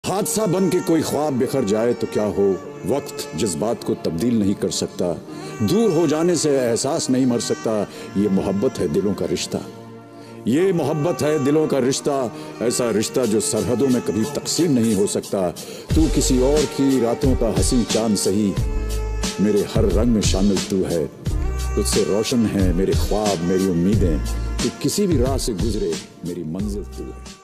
हादसा बन के कोई ख्वाब बिखर जाए तो क्या हो, वक्त जज्बात को तब्दील नहीं कर सकता, दूर हो जाने से एहसास नहीं मर सकता। ये मोहब्बत है दिलों का रिश्ता, ये मोहब्बत है दिलों का रिश्ता, ऐसा रिश्ता जो सरहदों में कभी तकसीम नहीं हो सकता। तू किसी और की रातों का हसी चांद सही, मेरे हर रंग में शामिल तू है। तुझसे रोशन है मेरे ख्वाब, मेरी उम्मीदें, कि किसी भी राह से गुजरे मेरी मंजिल तू है।